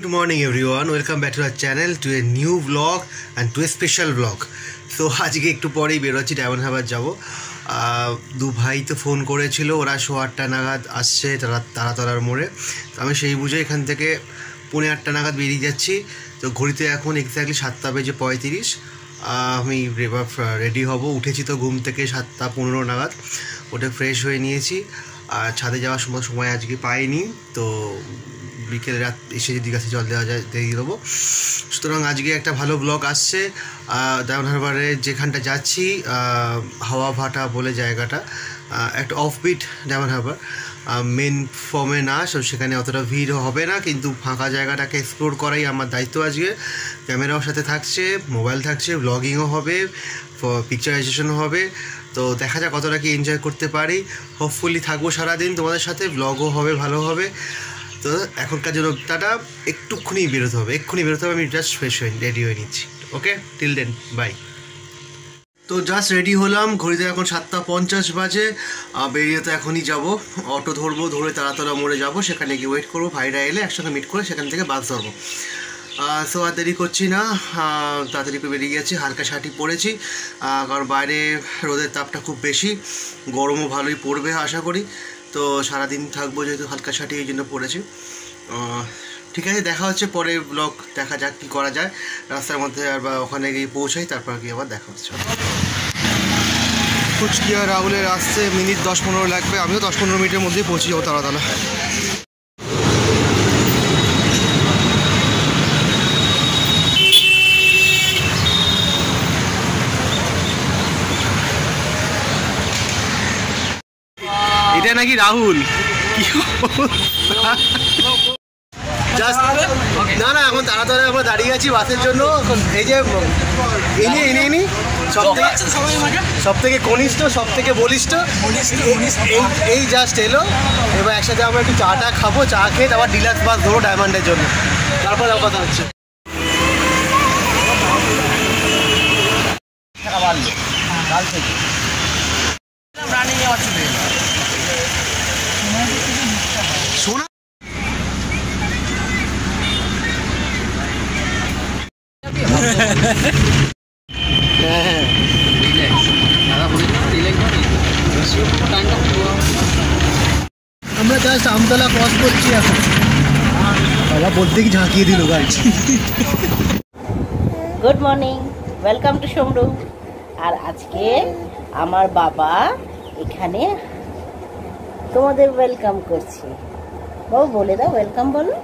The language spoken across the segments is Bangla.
Good morning everyone, welcome back to our channel, to a new vlog and to a special vlog. So আজকে একটু পরেই বেরোচ্ছি, ডায়মন্ড হারবার যাব। দু ভাই তো ফোন করেছিল, ওরা 8:30 নাগাদ আসছে তারাতলার মোড়ে। তো আমি সেই বুঝে এখান থেকে 8:45 নাগাদ বেরিয়ে যাচ্ছি। তো ঘড়িতে এখন এক্স্যাক্টলি 7:35। আমি রেডি হব, উঠেছি তো ঘুম থেকে 7:15 নাগাদ, ওটা ফ্রেশ হয়ে নিয়েছি। আর ছাদে যাওয়ার সময় আজকে পাইনি, তো বিকেলে রাত এসে যদি গাছে জল দেওয়া যায় দিয়ে দেবো। সুতরাং আজকে একটা ভালো ব্লগ আসছে। ডায়মন্ড হারবারে যেখানটা যাচ্ছি, হাওয়া ভাটা বলে জায়গাটা, একটা অফবিট ডায়মন্ড হারবার, মেন ফর্মে না, সেখানে অতটা ভিড় হবে না, কিন্তু ফাঁকা জায়গাটাকে এক্সপ্লোর করাই আমার দায়িত্ব আজকে। ক্যামেরাও সাথে থাকছে, মোবাইল থাকছে, ব্লগিংও হবে, পিকচারাইজেশনও হবে। তো দেখা যাক কতটা কি এনজয় করতে পারি। হোপফুলি থাকবো সারাদিন তোমাদের সাথে, ব্লগও হবে, ভালো হবে। তো এখনকার জন্য টাটা, এক্ষুনি বেরোতে হবে। আমি জাস্ট ফ্রেশ হয়ে রেডি হয়ে নিচ্ছি। Okay, till then, bye. তো জাস্ট রেডি হলাম, ঘড়িতে এখন 7:50 বাজে। বেরিয়ে তো এখনই যাব, অটো ধরবো, ধরে তারাতলা মোড়ে যাব, সেখানে গিয়ে ওয়েট করবো, ভাইরা এলে একসঙ্গে মিট করে সেখান থেকে বাস ধরবো। সো আর দেরি করছি না, তাড়াতাড়ি করে বেরিয়ে গেছি। হালকা শার্টই পরেছি, কারণ বাইরে রোদের তাপটা খুব বেশি, গরমও ভালোই পড়বে আশা করি। তো সারাদিন থাকবো যেহেতু হালকা শার্টই এই জন্য পরেছি। ঠিক আছে, দেখা হচ্ছে পরে, ব্লগ দেখা যাক কী করা যায় রাস্তার মধ্যে, আর বা ওখানে গিয়ে পৌঁছাই, তারপর গিয়ে আবার দেখা হচ্ছে। কুচকিয়া রাহুলের আসতে মিনিট 10-15 লাগবে, আমিও 10-15 মিনিটের মধ্যেই পৌঁছে যাবো তারাতলা। এটা নাকি রাহুল, কি জাস্ট না এখন তাড়াতাড়ি আমরা দাঁড়িয়ে আছি বাসের জন্য। এই যে ইনি সব থেকে কনিষ্ঠ, সব থেকে বলিষ্ঠ, এই জাস্ট এলো। এবার একসাথে আমরা একটু চাটা খাবো, চা খেয়ে তারপর ডিলাক্স বাস ধরো ডায়মন্ডের জন্য, তারপর কথা হচ্ছে। কাল থেকে শোনা আমরা জাস্ট আমতলা ক্রস করছি এখন। বাবা বলতে কি ঝাঁকিয়ে দিল গাড়ি। গুড মর্নিং, ওয়েলকাম টু সমরু। আর আজকে আমার বাবা এখানে তোমাদের ওয়েলকাম করছে। বাবু বলে দাও, ওয়েলকাম বলো।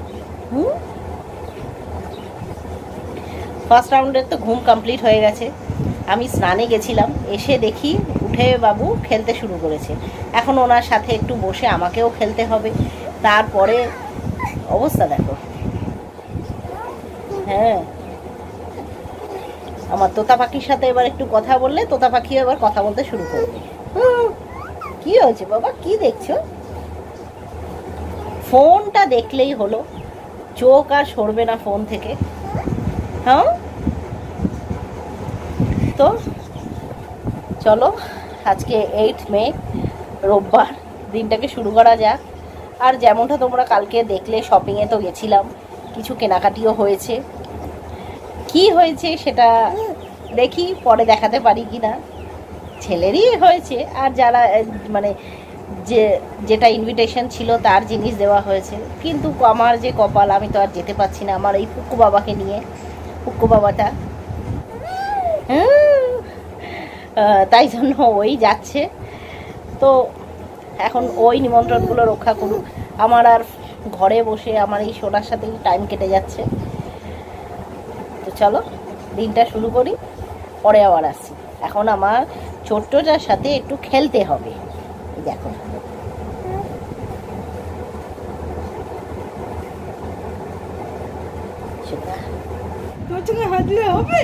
ফার্স্ট রাউন্ডের তো ঘুম কমপ্লিট হয়ে গেছে। আমি স্নানে গেছিলাম, এসে দেখি উঠে বাবু খেলতে শুরু করেছে। এখন ওনার সাথে একটু বসে আমাকেও খেলতে হবে। তারপরে অবস্থা দেখো। হ্যাঁ, আমার তোতা পাখির সাথে এবার একটু কথা বললে তোতা পাখি এবার কথা বলতে শুরু করবে। কি হয়েছে বাবা, কি দেখছো? ফোনটা দেখলেই হলো, চোখ আর সরবে না ফোন থেকে। হ্যাঁ, তো চলো আজকে 8 মে রোববার, দিনটাকে শুরু করা যাক। আর যেমনটা তোমরা কালকে দেখলে, শপিংয়ে তো গেছিলাম, কিছু কেনাকাটিও হয়েছে। কি হয়েছে সেটা দেখি পরে দেখাতে পারি কি না। ছেলেরই হয়েছে, আর যারা মানে যেটা ইনভিটেশন ছিল তার জিনিস দেওয়া হয়েছে। কিন্তু আমার যে কপাল, আমি তো আর যেতে পারছি না আমার এই পুক্কু বাবাকে নিয়ে। পুক্কু বাবাটা তাই জন্য ওই যাচ্ছে। তো এখন ওই নিমন্ত্রণগুলো রক্ষা করুক, আমার আর ঘরে বসে আমার এই সোনার সাথেই টাইম কেটে যাচ্ছে। তো চলো দিনটা শুরু করি, পরে আবার আসছি। এখন আমার ছোট্টটার সাথে একটু খেলতে হবে। দেখো তোকে হাঁটলে হবে।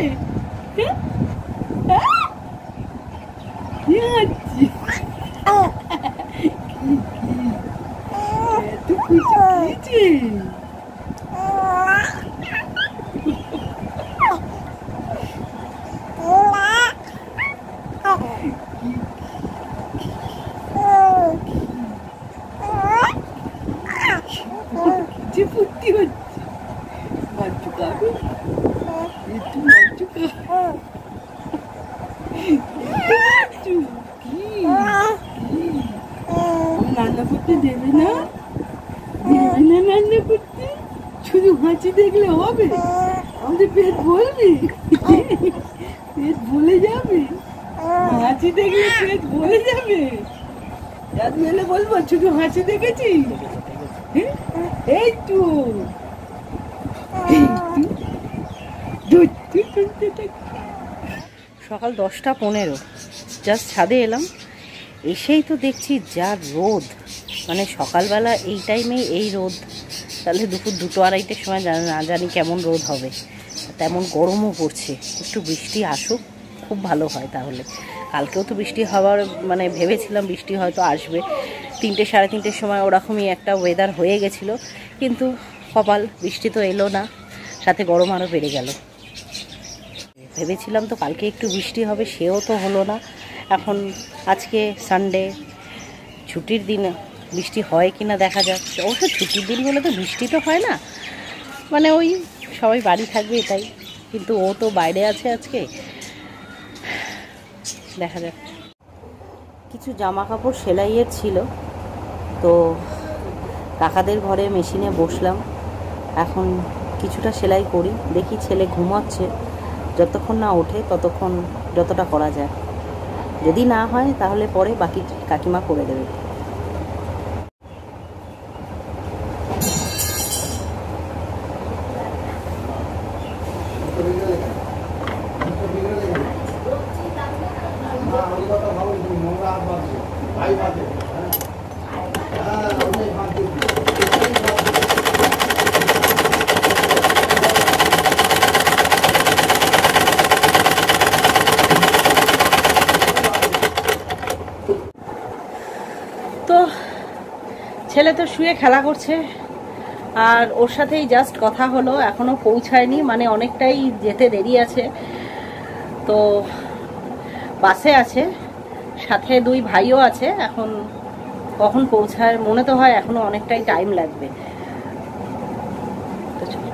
যে ফুর্তি হচ্ছে। মার চুকাবে, একটু মার চুকা। কি রান্না করতে দেবে না? দেবে না রান্না করতে? শুধু হাঁচি দেখলে হবে? আমাদের পেট ভরবে? পেট ভরে যাবে? হাঁচি দেখলে পেট ভরে যাবে? রাত মেলে বলবো শুধু হাঁচি দেখেছি? এই তো সকাল 10টা 15 জাস্ট ছাদে এলাম, এসেই তো দেখছি যা রোদ, মানে সকালবেলা এই টাইমে এই রোদ, তাহলে দুপুর 2-2:30টার সময় না জানি কেমন রোদ হবে। তেমন গরমও পড়ছে। একটু বৃষ্টি আসুক, খুব ভালো হয় তাহলে। কালকেও তো বৃষ্টি হওয়ার মানে ভেবেছিলাম বৃষ্টি হয়তো আসবে, 3-3:30টার সময় ওরকমই একটা ওয়েদার হয়ে গেছিলো, কিন্তু কপাল, বৃষ্টি তো এলো না, সাথে গরম আরও বেড়ে গেল। ভেবেছিলাম তো কালকে একটু বৃষ্টি হবে, সেও তো হলো না। এখন আজকে সানডে, ছুটির দিন, বৃষ্টি হয় কি না দেখা যাক। অবশ্য ছুটির দিন বলে তো বৃষ্টি তো হয় না, মানে ওই সবাই বাড়ি থাকবে এটাই, কিন্তু ও তো বাইরে আছে আজকে, দেখা যাক। কিছু জামা কাপড় সেলাইয়ের ছিল, তো কাকাদের ঘরে মেশিনে বসলাম, এখন কিছুটা সেলাই করি। দেখি ছেলে ঘুমাচ্ছে, যতক্ষণ না ওঠে ততক্ষণ যতটা করা যায়, যদি না হয় তাহলে পরে বাকি কাকিমা করে দেবে। তো ছেলে তো শুয়ে খেলা করছে, আর ওর সাথেই জাস্ট কথা হলো, এখনো পৌঁছায়নি, মানে অনেকটাই যেতে দেরি আছে। তো বাসে আছে, সাথে 2 ভাইও আছে, এখন কখন পৌঁছায় মনে তো হয় এখনো অনেকটাই টাইম লাগবে। তো চলো।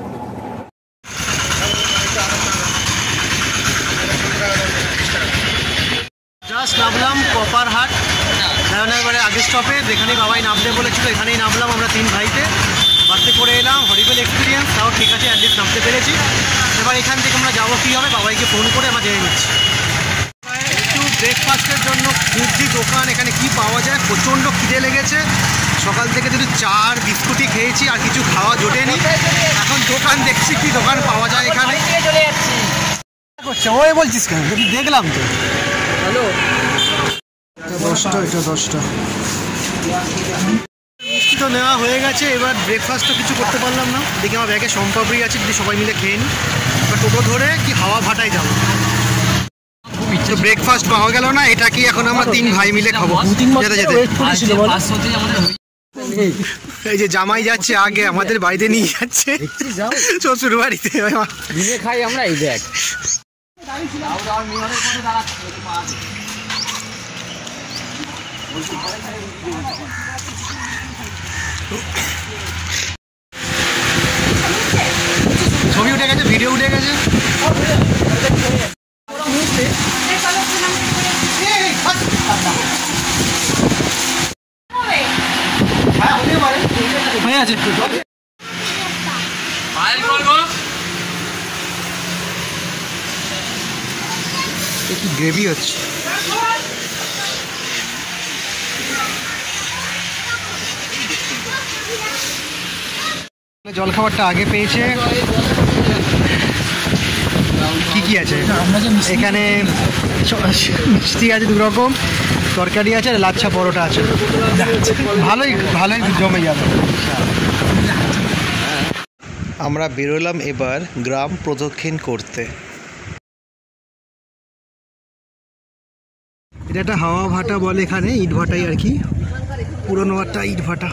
জাস্ট নামলাম কপারহাট, ডায়মন্ড আগের স্টপে, যেখানে বাবাই নামতে বলেছিল এখানেই নামলাম আমরা 3 ভাইতে। বাসে করে এলাম, হরিবেল এক্সপিরিয়েন্স, তাও ঠিক আছে, অ্যাটলিস্ট নামতে পেরেছি। এবার এখান থেকে আমরা যাবো কীভাবে, বাবাইকে ফোন করে আমরা জেনে নিচ্ছি। একটু ব্রেকফাস্টের জন্য খুঁজছি দোকান, এখানে কি পাওয়া যায়, প্রচণ্ড খিদে লেগেছে। সকাল থেকে যদি চার বিস্কুটই খেয়েছি, আর কিছু খাওয়া জোটেনি। এখন দোকান দেখছি কি দোকান পাওয়া যায় এখানে। করছে ওই বলছিস কেন, দেখলাম তো। হ্যালো, 10টা, এটা 10টা। মিষ্টি তো নেওয়া হয়ে গেছে, এবার ব্রেকফাস্টও কিছু করতে পারলাম না। দেখি আমার ব্যাগে সম্পাবড়ি আছে, যদি সবাই মিলে খেয়ে নিই। এবার টোটো ধরে কি হাওয়া ভাটায় যাবো। তো ব্রেকফাস্ট পাওয়া গেল না, এটা কি এখন আমরা 3 ভাই মিলে খাবো যেতে যেতে। এই যে জামাই যাচ্ছে আগে, আমাদের বাড়িতে নিয়ে যাচ্ছে শ্বশুর বাড়িতে, খাই আমরা। এই দেখ ছবি উঠে গেছে, ভিডিও উঠে গেছে। হয়ে আছে একটু গ্রেভি হচ্ছে। জলখাবারটা আগে পেয়েছে। কি কি আছে এখানে? মিষ্টি আছে 2 রকম, তরকারি আছে, লাচ্ছা পরোটা আছে। ভালোই ভালোই জমে যাবে। আমরা বেরোলাম এবার গ্রাম প্রদক্ষিণ করতে। এটা একটা হাওয়া ভাটা বলে এখানে, ইট ভাটাই আর কি, পুরোনো একটা ইট ভাটা।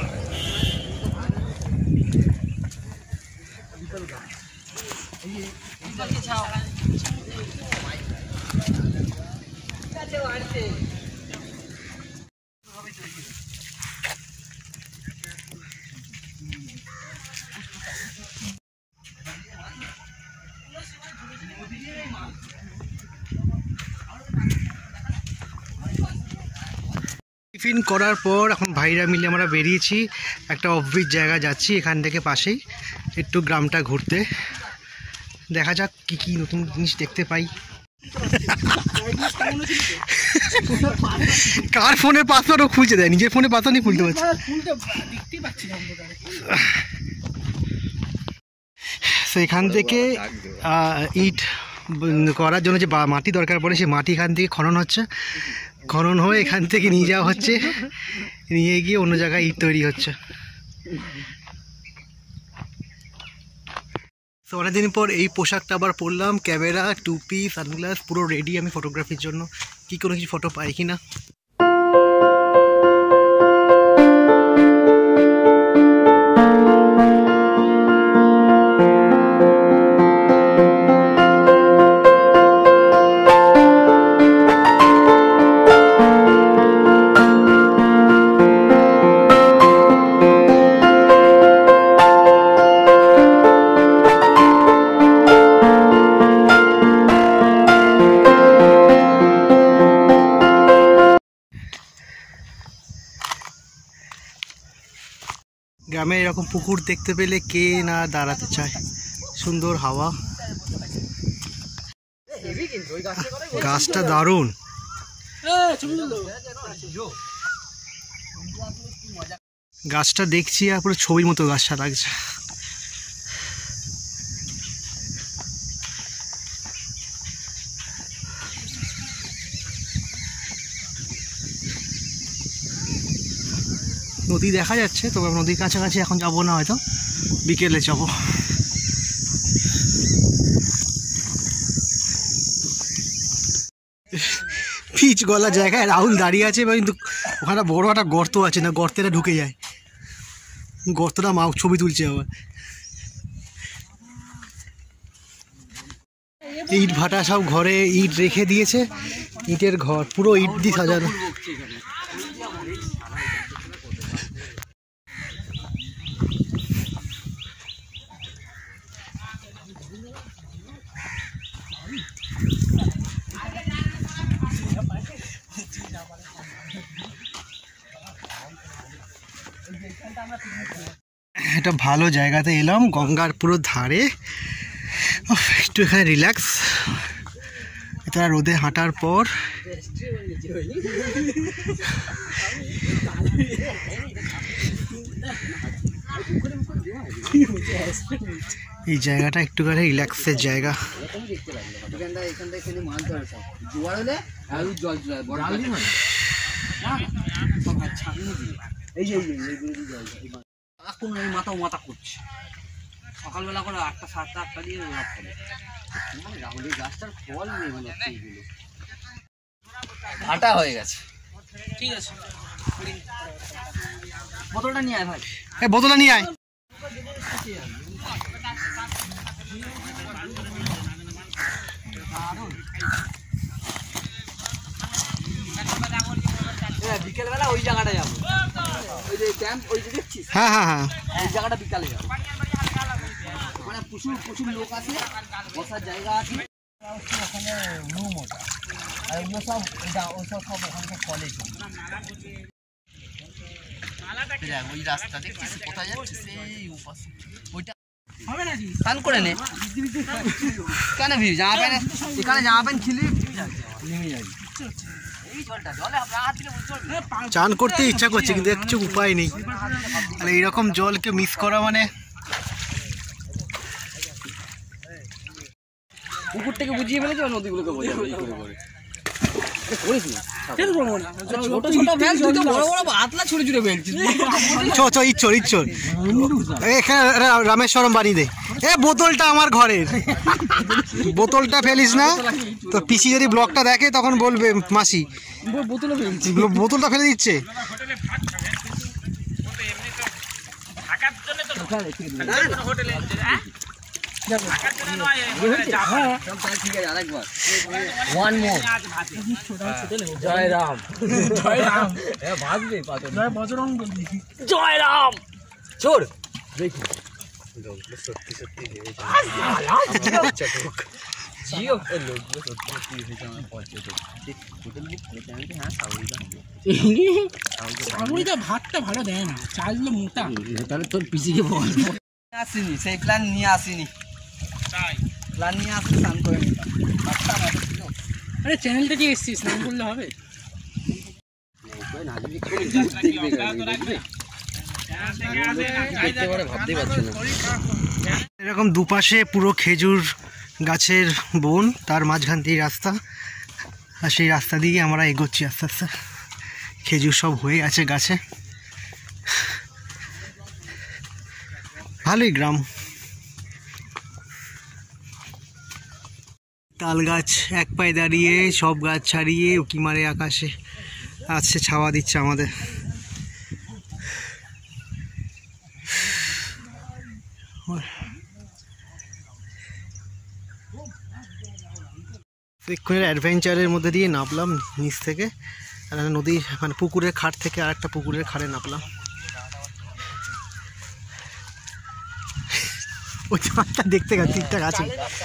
টিফিন করার পর এখন ভাইরা মিলে আমরা বেরিয়েছি, একটা অফবিট জায়গা যাচ্ছি এখান থেকে পাশেই, একটু গ্রামটা ঘুরতে। দেখা যাক কি কি নতুন জিনিস দেখতে পাই। কার ফোনের পাসওয়ার্ডও খুঁজে দেয়, নিজের ফোনের পাসওয়ার্ডই খুলতে পারছে। সেখান থেকে ইট করার জন্য যে মাটি দরকার পড়ে, সেই মাটি এখান থেকে খনন হচ্ছে, খনন হয়ে এখান থেকে নিয়ে যাওয়া হচ্ছে, নিয়ে গিয়ে অন্য জায়গায় ইট তৈরি হচ্ছে। তো অনেকদিন পর এই পোশাকটা আবার পরলাম, ক্যামেরা, টুপি, সানগ্লাস, পুরো রেডি আমি ফটোগ্রাফির জন্য। কি কোনো কিছু ফটো পাই কি না। গ্রামে এরকম পুকুর দেখতে পেলে কে না দাঁড়াতে চায়। সুন্দর হাওয়া, গাছটা দারুণ। গাছটা দেখছি আর পুরো ছবির মতো গাছটা লাগছে। নদী দেখা যাচ্ছে, তবে নদীর কাছাকাছি এখন যাবো না, হয়তো বিকেলে যাবো। পিচ গলা জায়গায় রাহুল দাঁড়িয়ে আছে, কিন্তু ওখানে বড় একটা গর্ত আছে, না গর্তেটা ঢুকে যায়, গর্তটা মা ছবি তুলছে আবার। ইট ভাটা সব ঘরে ইট রেখে দিয়েছে, ইটের ঘর পুরো ইট দিয়ে সাজানো। একটা ভালো জায়গাতে এলাম, গঙ্গার পুরো ধারে, একটু এখানে রিল্যাক্স। এটা রোদে হাঁটার পর এই জায়গাটা একটুখানি রিল্যাক্সের জায়গা। মাথা করছে সকালবেলা করে 8টা 7টা 8টা দিয়ে রাহুল গাছটার ফল নেই, মানে এইগুলো আটা হয়ে গেছে। ঠিক আছে, বোতলটা নিয়ে আয় ভাই। বোতলটা নিয়ে আয়। বিকেলবেলা ওই জায়গাটা যাবো, ওই যে ক্যাম্প, ওই যে দেখছিস, হ্যাঁ হ্যাঁ হ্যাঁ, ওই জায়গাটা বিকালে যাবো। মানে প্রচুর প্রচুর লোক আছে, বসার জায়গা আছে ওখানে, রুম ওটা, আর ওগুলো সব ওসব সব ওখানে কলেজ। ওই রাস্তা দেখছিস কোথায় যাচ্ছে, সেই উপাসে ওইটা হবে নাকি, স্নান করে নে কেন ভিড়, জামা প্যান্ট এখানে জামা প্যান্ট খিলি নেমে যাবি। চান করতে ইচ্ছা করছে, কিন্তু কিছু উপায় নেই। আর এইরকম জলকে মিস করা মানে, পুকুর থেকে বুঝিয়ে ফেলেছে, নদীগুলোকে বোঝাবে করিস না। ছোট ছোট ব্যাগ, বড় বড় হাতলা ছুড়ে ছুড়ে ফেলছিস। ইচ্ছর ইচ্ছর এখানে রামেশ্বরম বানিয়ে দে। বোতলটা আমার ঘরের, বোতলটা ফেলিস না তো। পিসি যদি ব্লগটা দেখে তখন বলবে মাসি বোতলটা ফেলে দিচ্ছে। জয় রাম, জয় রাম, জয় বজরং বলি, জয় রাম। ছোড় দেখি জিও লোকগুলো সত্যি সত্যি হয়েছে আমার পর্যটক হোটেল বুক করেছে আমি হ্যাঁ সাউরিটা ভাতটা ভালো দেয় না, চালগুলো মোটা। তাহলে তোর পিসিকে বল। আসিনি সেই প্ল্যান নিয়ে আসিনি, প্ল্যান নিয়ে আসি স্নান করে নিতাম। আরে চ্যানেলটা কি এসছিস, স্নান করলে হবে? এরকম দুপাশে পুরো খেজুর গাছের বন, তার মাঝখান দিয়ে রাস্তা, আর সেই রাস্তা দিয়ে আমরা এগোচ্ছি আস্তে আস্তে। খেজুর সব হয়ে আছে গাছে, ভালোই গ্রাম। তাল গাছ এক পায়ে দাঁড়িয়ে, সব গাছ ছাড়িয়ে উঁকি মারে আকাশে আছে, ছাওয়া দিচ্ছে আমাদের। এক্ষুনি অ্যাডভেঞ্চারের মধ্যে দিয়ে নামলাম নিচ থেকে, নদীর মানে পুকুরের খাট থেকে আর একটা পুকুরের খাড়ে নামলাম। ওই চারটা দেখতে গেছে, ঠিকঠাক আছে।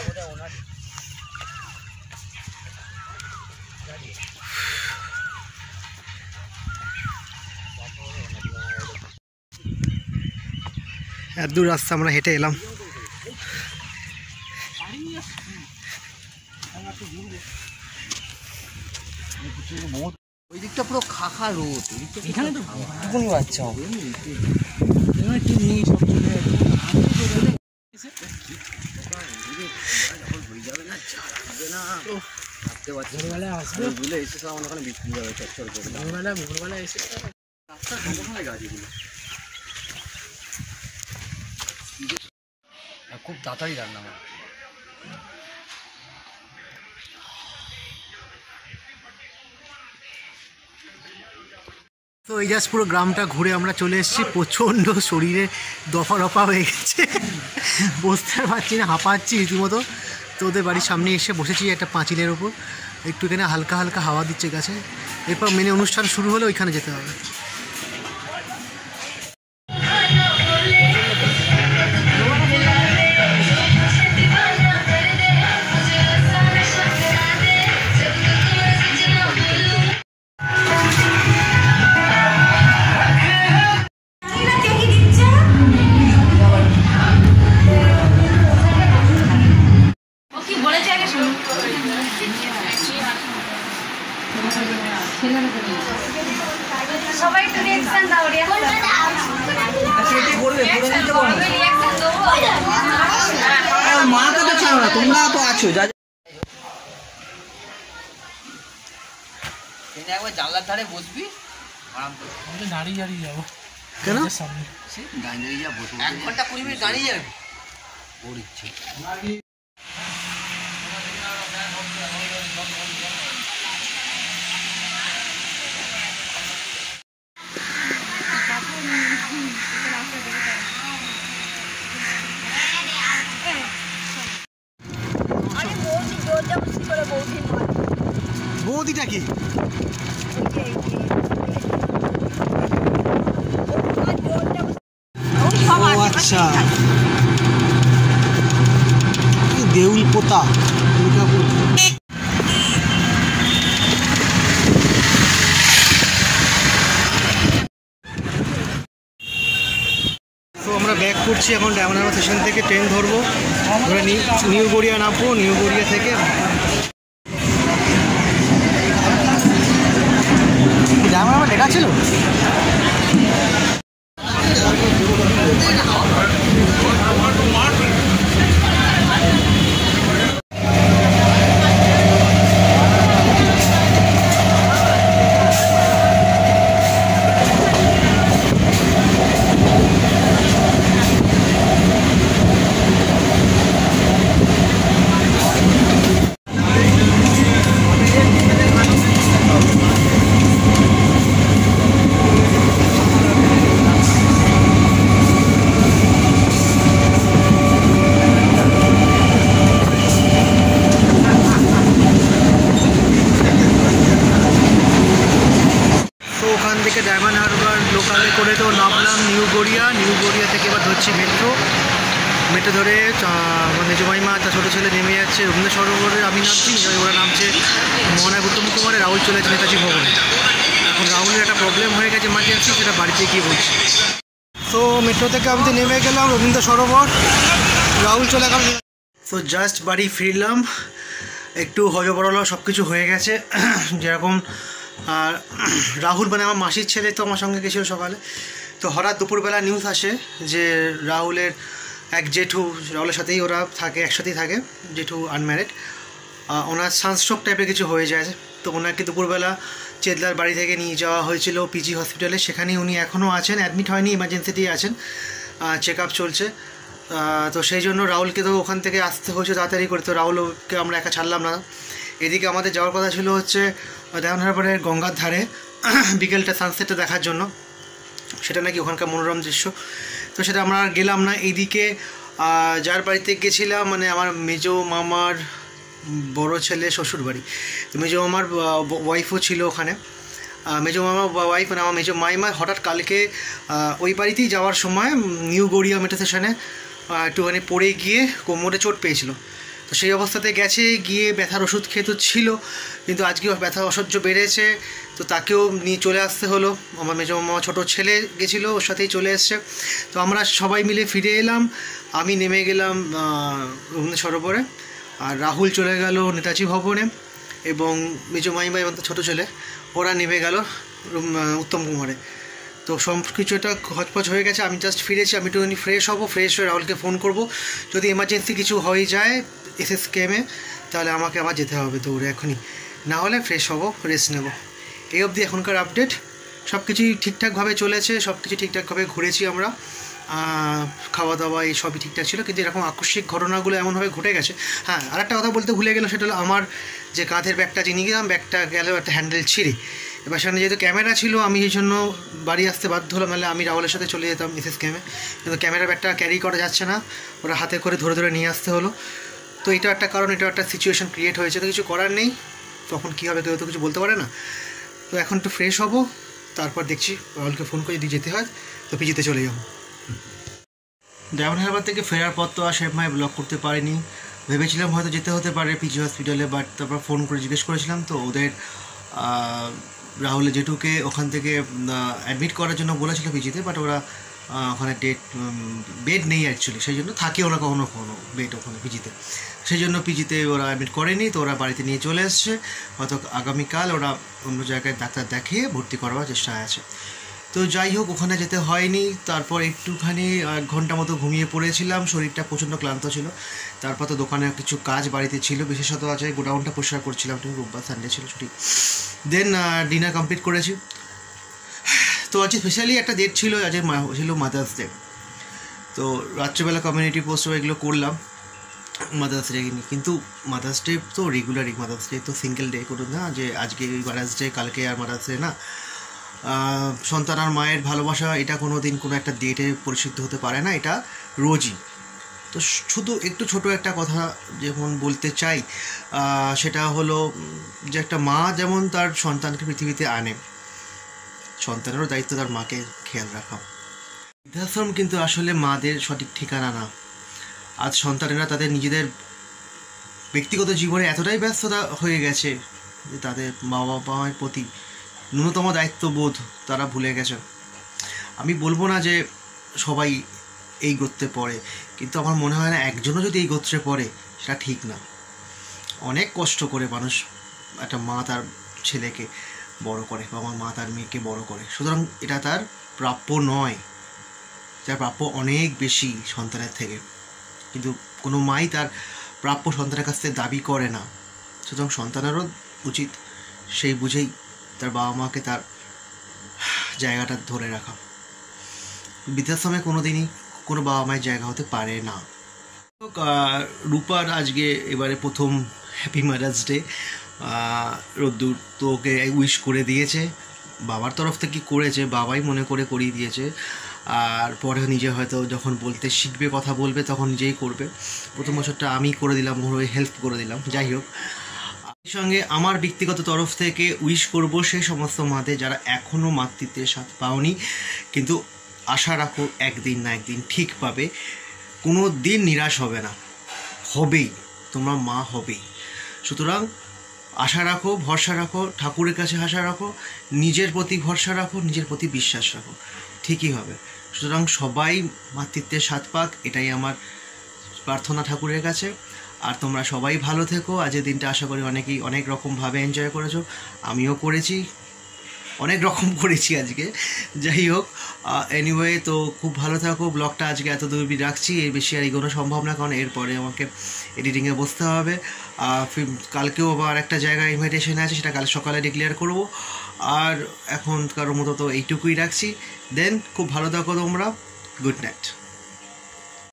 এত দূর রাস্তা আমরা হেঁটে এলাম। ওই দিকটা পুরো খাখা রোদ, এখানে তো বাচ্চা হবে ভোরবেলায় আসবে, ভুলে এসে সব আমার ওখানে বিক্রি যাবে চচ্চর করে। ভোরবেলা এসে রাস্তার সবখানে গাছগুলো খুব তাড়াতাড়ি রান্না হয়। তো এই জাস্ট পুরো গ্রামটা ঘুরে আমরা চলে এসেছি। প্রচণ্ড শরীরে দফা রফা হয়ে গেছে, বসতে আর পারছি না, হাঁপাচ্ছি রীতিমতো। তো ওদের বাড়ির সামনে এসে বসেছি একটা পাঁচিলের ওপর, একটু এখানে হালকা হালকা হাওয়া দিচ্ছে গাছে। এরপর মেনে অনুষ্ঠান শুরু হলে ওইখানে যেতে হবে। সবাই একটু রিঅ্যাকশন দাও, মাকে তো ছাড়ো না, তোমরা তো আছো। একবার জানলার ধারে বসবি, আরাম করে দাঁড়িয়ে দাঁড়িয়ে যাবো। কেন? দাঁড়িয়ে যাবো, 1 ঘন্টা 20 মিনিট দাঁড়িয়ে যাবে ওর ইচ্ছে। বৌদিটা কি? ও আচ্ছা, দেউল পোতা দুর্গাপুর। তো আমরা ব্যাক করছি এখন ডায়মন্ড হারবার স্টেশন থেকে, ট্রেন ধরবো, ধরে নিউ গড়িয়া নামবো। নিউ গড়িয়া থেকে ডায়মন্ড হারবার লেখা ছিল। মেট্রো ধরে আমার মেজো মাইমা তার ছোটো ছেলে নেমে যাচ্ছে রবীন্দ্র সরোবরে, আমি নামছি, ওরা নামছে মহানায়ক উত্তম কুমারে, রাহুল চলে যাচ্ছে নেতাজি ভবনে। এখন রাহুলের একটা প্রবলেম হয়ে গেছে এমার্জেন্সি, সেটা বাড়িতে গিয়ে বলছি। তো মেট্রো থেকে আমি তো নেমে গেলাম রবীন্দ্র সরোবর, রাহুল চলে গেল। তো জাস্ট বাড়ি ফিরলাম, একটু হজবরল সব কিছু হয়ে গেছে। যেরকম রাহুল মানে আমার মাসির ছেলে তো আমার সঙ্গে গেছিলো সকালে, তো হঠাৎ দুপুরবেলা নিউজ আসে যে রাহুলের এক জেঠু, রাহুলের সাথেই ওরা থাকে, একসাথেই থাকে, জেঠু আনম্যারিড, ওনার সানস্ট্রোক টাইপের কিছু হয়ে যায়। তো ওনাকে দুপুরবেলা চেতলার বাড়ি থেকে নিয়ে যাওয়া হয়েছিল পিজি হসপিটালে, সেখানেই উনি এখনও আছেন, অ্যাডমিট হয়নি, ইমার্জেন্সিতেই আছেন, চেক আপ চলছে। তো সেই জন্য রাহুলকে তো ওখান থেকে আসতে হয়েছে তাড়াতাড়ি করে, তো রাহুলকে আমরা একা ছাড়লাম না। এদিকে আমাদের যাওয়ার কথা ছিল হচ্ছে ডায়মন্ড হারবারের গঙ্গার ধারে বিকেলটা সানসেটটা দেখার জন্য, সেটা নাকি ওখানকার মনোরম দৃশ্য, তো সেটা আমরা গেলাম না। এইদিকে যার বাড়িতে গেছিলাম মানে আমার মেজো মামার বড় ছেলে শ্বশুর বাড়ি, তো মেজো মামার ওয়াইফও ছিল ওখানে, মেজো মামার ওয়াইফ মানে আমার মেজো মাইমা হঠাৎ কালকে ওই বাড়িতেই যাওয়ার সময় নিউ গড়িয়া মেট্রো স্টেশনে একটুখানি পড়ে গিয়ে কোমরে চোট পেয়েছিল। তো সেই অবস্থাতে গেছে, গিয়ে ব্যথার ওষুধ খেয়ে তো ছিল, কিন্তু আজকে ব্যথা অসহ্য বেড়েছে, তো তাকেও নিয়ে চলে আসতে হলো। আমার মেজো মামা ছোটো ছেলে গেছিলো, ওর সাথেই চলে এসছে। তো আমরা সবাই মিলে ফিরে এলাম, আমি নেমে গেলাম রবীন্দ্র সরোবরে, আর রাহুল চলে গেল নেতাজি ভবনে, এবং মেজো মাইমা এবং তার ছোটো ছেলে ওরা নেমে গেল উত্তম কুমারে। তো সব কিছু একটা হচপচ হয়ে গেছে, আমি জাস্ট ফিরেছি, আমি একটুখানি ফ্রেশ হব, ফ্রেশ হয়ে রাহুলকে ফোন করব, যদি এমার্জেন্সি কিছু হয়ে যায় SSKM-এ তাহলে আমাকে আবার যেতে হবে দৌড়ে এখনই, না হলে ফ্রেশ হব, রেস্ট নেব। এই অবধি এখনকার আপডেট, সব কিছুই ঠিকঠাকভাবে চলেছে, সব কিছু ঠিকঠাকভাবে ঘুরেছি আমরা, খাওয়া দাওয়া এই সবই ঠিকঠাক ছিল, কিন্তু এরকম আকস্মিক ঘটনাগুলো এমনভাবে ঘটে গেছে। হ্যাঁ, আরেকটা কথা বলতে ভুলে গেলাম, সেটা হলো আমার যে কাঁধের ব্যাগটা যে নিয়ে গেলাম, ব্যাগটা গেল একটা হ্যান্ডেল ছিঁড়ে, এবার সেখানে যেহেতু ক্যামেরা ছিল আমি এই জন্য বাড়ি আসতে বাধ্য হলাম, নাহলে আমি রাহুলের সাথে চলে যেতাম SSKM-এ, কিন্তু ক্যামেরা ব্যাগটা ক্যারি করা যাচ্ছে না, ওরা হাতে করে ধরে ধরে নিয়ে আসতে হলো। তো এটা একটা কারণ, এটা একটা সিচুয়েশান ক্রিয়েট হয়েছে, তো কিছু করার নেই, তখন কী হবে কেউ তো কিছু বলতে পারে না। তো এখন একটু ফ্রেশ হব, তারপর দেখছি রাহুলকে ফোন করে যদি যেতে হয় তো পিজিতে চলে যাবো। ডায়মন্ড হারবার থেকে ফেরার পর তো আর সেভাবে ব্লগ করতে পারিনি, ভেবেছিলাম হয়তো যেতে হতে পারে পিজি হসপিটালে, বাট তারপর ফোন করে জিজ্ঞেস করেছিলাম, তো ওদের রাহুলের জেঠুকে ওখান থেকে অ্যাডমিট করার জন্য বলেছিল পিজিতে, বাট ওরা ওখানে বেড নেই অ্যাকচুয়ালি, সেই জন্য থাকে ওরা কখনো কখনো বেড ওখানে পিজিতে, সেই জন্য পিজিতে ওরা অ্যাডমিট করেনি, তো ওরা বাড়িতে নিয়ে চলে এসছে, হয়তো আগামীকাল ওরা অন্য জায়গায় ডাক্তার দেখিয়ে ভর্তি করবার চেষ্টায় আছে। তো যাই হোক, ওখানে যেতে হয়নি, তারপর একটুখানি 1 ঘন্টা মতো ঘুমিয়ে পড়েছিলাম, শরীরটা প্রচণ্ড ক্লান্ত ছিল। তারপর তো দোকানে কিছু কাজ বাড়িতে ছিল, বিশেষত আছে গোডাউনটা পরিষ্কার করছিলাম, তুমি রোববার সানডে ছিল ছুটি, দেন ডিনার কমপ্লিট করেছি। তো আজকে স্পেশালি একটা ডেট ছিল, আজকে ছিল মাদার্স ডে, তো রাত্রিবেলা কমিউনিটি পোস্ট এগুলো করলাম মাদার্স ডে নিয়ে, কিন্তু মাদার্স ডে তো রেগুলারই, মাদার্স ডে তো সিঙ্গেল ডে করুন না যে আজকে মাদার্স ডে কালকে আর মাদার্স ডে না। সন্তান আর মায়ের ভালোবাসা এটা কোনো দিন কোনো একটা ডেটে পরিচিত হতে পারে না, এটা রোজই। তো শুধু একটু ছোট একটা কথা যেমন বলতে চাই, সেটা হলো যে একটা মা যেমন তার সন্তানকে পৃথিবীতে আনে, সন্তানেরও দায়িত্ব তার মাকে খেয়াল রাখা। বৃদ্ধাশ্রম কিন্তু আসলে মাদের সঠিক ঠিকানা না। আজ সন্তানেরা তাদের নিজেদের ব্যক্তিগত জীবনে এতটাই ব্যস্ততা হয়ে গেছে যে তাদের মা বাবার প্রতি ন্যূনতম দায়িত্ববোধ তারা ভুলে গেছে। আমি বলবো না যে সবাই এই গোত্রে পড়ে, কিন্তু আমার মনে হয় না একজনও যদি এই গোত্রে পড়ে সেটা ঠিক না। অনেক কষ্ট করে মানুষ, একটা মা তার ছেলেকে বড় করে বা আমার মা তার মেয়েকে বড় করে, সুতরাং এটা তার প্রাপ্য নয়, যার প্রাপ্য অনেক বেশি সন্তানের থেকে, কিন্তু কোনো মাই তার প্রাপ্য সন্তানের কাছ থেকে দাবি করে না। সুতরাং সন্তানেরও উচিত সেই বুঝেই তার বাবা মাকে তার জায়গাটা ধরে রাখা। বৃদ্ধাশ্রমে কোনো দিনই কোনো বাবা মায়ের জায়গা হতে পারে না। রূপার আজকে এবারে প্রথম হ্যাপি মাদার্স ডে, রোদ্দুর তো ওকে উইশ করে দিয়েছে, বাবার তরফ থেকে করেছে, বাবাই মনে করে করিয়ে দিয়েছে, আর পরে নিজে হয়তো যখন বলতে শিখবে, কথা বলবে, তখন নিজেই করবে। প্রথম বছরটা আমি করে দিলাম, ওর হেল্প করে দিলাম। যাই হোক, এই সঙ্গে আমার ব্যক্তিগত তরফ থেকে উইশ করব সেই সমস্ত মাদের যারা এখনও মাতৃত্বের স্বাদ পাওনি, কিন্তু আশা রাখো একদিন না একদিন ঠিক পাবে। কোনো দিন নিরাশ হবে না, হবেই, তোমরা মা হবেই। সুতরাং আশা রাখো, ভরসা রাখো, ঠাকুরের কাছে আশা রাখো, নিজের প্রতি ভরসা রাখো, নিজের প্রতি বিশ্বাস রাখো, ঠিকই হবে। সুতরাং সবাই মাতৃত্বের স্বাদ পাক, এটাই আমার প্রার্থনা ঠাকুরের কাছে। আর তোমরা সবাই ভালো থেকো। আজকের দিনটা আশা করি অনেকেই অনেক রকমভাবে এনজয় করেছো, আমিও করেছি, অনেক রকম করেছি আজকে। যাই হোক, এনিওয়ে, তো খুব ভালো থাকো। ব্লগটা আজকে এত দূর রাখছি, এর বেশি আর এগোনো সম্ভব না, কারণ এরপরে আমাকে এডিটিংয়ে বসতে হবে। কালকেও আবার একটা জায়গায় ইনভাইটেশন আছে, সেটা কাল সকালে ডিক্লেয়ার করব। আর এখন কারোর মতো তো এইটুকুই রাখছি। দেন খুব ভালো থাকো তোমরা। Good night.